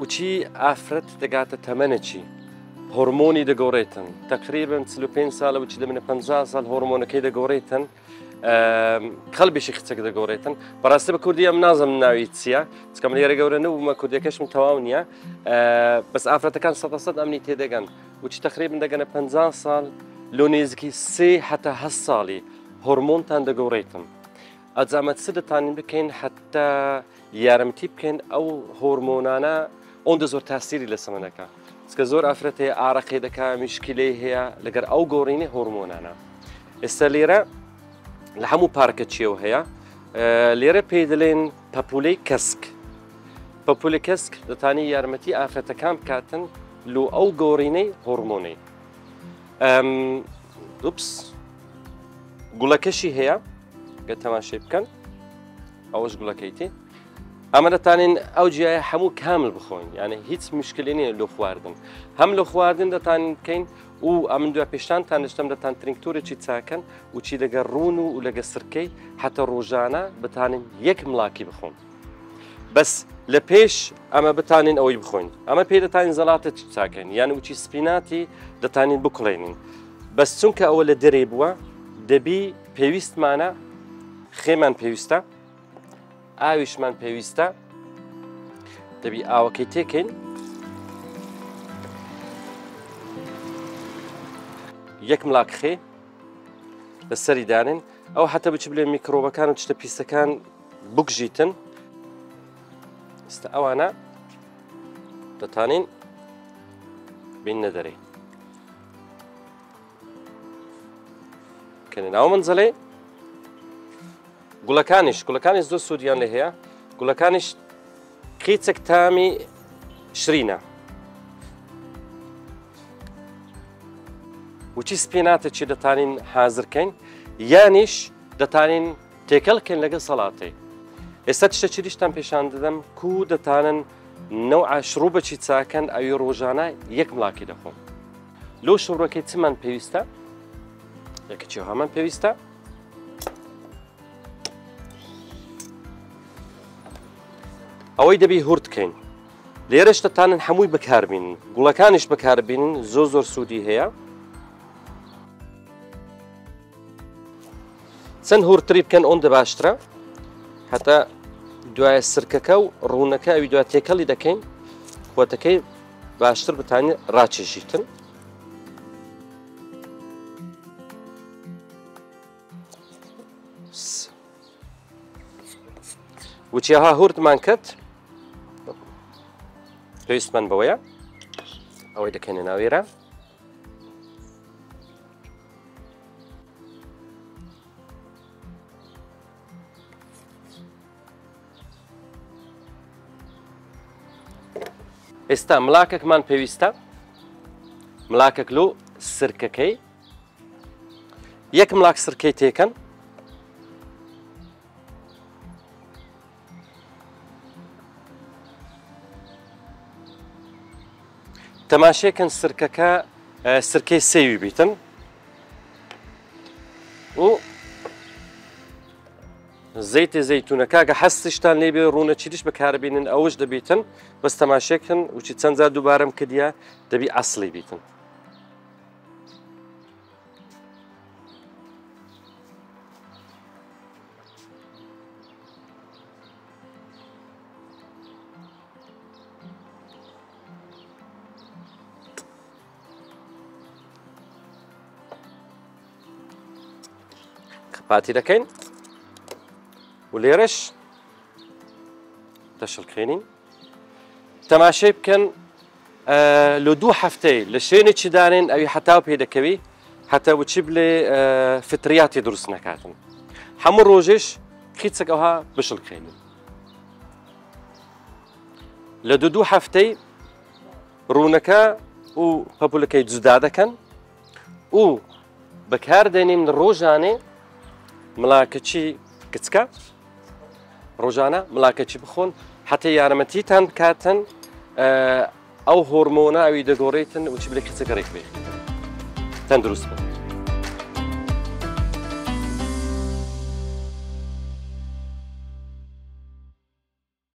وچی ئافرەت دەگاتە تەمەنێکی هۆرمۆنی دەگۆڕێتن تقریبا 35 ساڵە وچی دەبنە 50 ساڵ هۆرمۆنەکەی دەگۆڕێتن قەڵبێکی خچەک دەگۆڕێتن بەڕاستی بە کوردی ئەم نازم ناوی چییە چکەم لێرە گەورە نەبوومە کوردیەکەشم تەواو نییە بەس ئافرەتەکان 100% ئەمنی تێدەگەن وچی تقریبا دەگەنە 50 ساڵ لۆ نێزیکی 3 حتا 8 ساڵی هۆرمۆنتان دەگۆڕێتن ئەجامەت چ دەتانین بکەین حتا یارمەتی بکەین ئەو هۆرمۆنانە ئەوەندە زۆر تاسیری لە سەمەنەکە چکە زۆر ئافرەتێ ئاڕەقی دەکا میشکلەی هەیە لەگەر ئەو گۆڕینی هۆرمۆنانە ئێستا لێرە لە هەموو پارکە چیەوە هەیە لێرە پێی دەڵێن پەپولەی کەسک پەپولە کەسک دەتانی یارمەتی ئافرەتەکان بکاتن لۆ ئەو گۆڕینەی هۆرمۆنەی دوپس گوڵەکەشی هەیە گە تەماشای بکەن ئەوەش گوڵەکەیتی ئەمە دەتانین ئەو جیایە هەموو کامل بخۆین یعنی هیچ مشکلی نییە لۆ خواردن هەم لە خواردن دەتانین بکەین و ئەمن دوای پێشتانتان دەشتم دەتان ترینکتۆرێکی چاکەن و چی لەگە ڕون و لەگە سرکەی حتا ڕۆژانە بتانین یەک مڵاکی بخۆن بەس لە پێش ئەمە بتانین ئەوەی بخۆین ئەمە پێ دەتانین زەڵاتە چاکەین یان وچی سپیناتی دەتانین بکڵێنین بەس چونکە ئەوە لە دەرێ بووە دەبی پێویستمانە خێمان پێویستە ئاویشمان پێویستە دەبی ئاوەکەی تێکەین یەک مڵاک خێ لەسەری دانن ئەو حتا بچ بلێ میکرۆبەکان و تشتە پیسەکان بگژیتن ئێستا ئەوانە دەتانین بینە دەرێ کەنێ ناو منزەڵێ گوڵەکانیش زۆر سوودیان لێ هەیە گوڵەکانیش قیچێک تامی شرینە وچی سپیناتە چی دەتانین حازرکەین یانیش دەتانین تێکەڵکەین لەگەڵ سەڵاتەی ئێستا تشتە چریشتان پێشان دەدەم کو دەتانن نەوع شڕوبەکی چاکەن ئەوی ڕۆژانە یەک مڵاکی دەخۆن لۆ شڕوەکەی چمان پێویستە یەکەچی هەمان پێویستە ئەوەی دەبی هورتکەین لێرەش دەتانن هەمووی بەکاربینن گوڵەکانیش بەکاربینن زۆر سوودی هەیە چەند هورتری بکەن ئەوەندە باشترە هەتا دوایە سرکەکە و ڕوونەکە ئەوی دوای تێکەڵی دەکەین خۆتەکەی باشتر بتانین ڕاکێشیتن وچیها هورتمان کرد پێویستمان بەوەیە ئەوەی دەکەینە ناوێرە ئێستا مڵاکێکمان پێویستە مڵاکێک لۆ سرکەکەی یەک مڵاک سرکەی تێکەن تەماشێکن سرکەکە سرکەی سێوی بیتن و زەیتی زەیتونەکە گە حەستیشتان لێبێ ڕوونە چیریش بەکاربینن ئەوش دەبیتن بەس تەماشێکن وچی چەند جار دووبارەم کردیە دەبی ئەسڵی بیتن قپاتی دەکەین و لێرەش دەشڵکێنین تەماشای بکەن لە 2 هەفتەی لە شوێنێکی دانێن ئەوی حتا پێ دەکەوی حتا وچی بڵێ فتریاتی دروست نەکاتن هەموو ڕۆژێش قیچێک ئەوها بشڵکێنین لە 2 هەفتەی ڕوونەکە و پەپولەکەی جودا دەکەن و بەکاردێنین ڕۆژانێ مڵاکەچی کچکە ڕۆژانە مڵاکەچی بخۆن حتا یارمەتیتان بکاتن ئەو هۆرمۆنە ئەوی دەگۆڕێتن وچی بلێ کچەکە ڕێک بێت تەندروست بن